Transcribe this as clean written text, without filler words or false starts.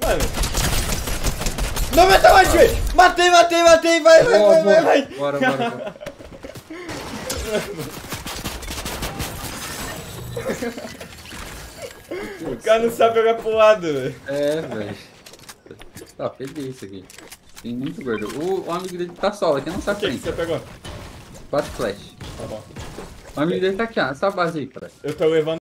mano. Não mata mais, velho! Matei, vai! Bora. O cara não sabe jogar pro lado, velho. É, velho. Ó, peguei isso aqui. Tem muito gordo. O amigo dele tá solo aqui, não sabe O que frente. você pegou? 4 flash. Tá bom. O amigo dele tá aqui, ó. Essa base aí, cara. Eu tô levando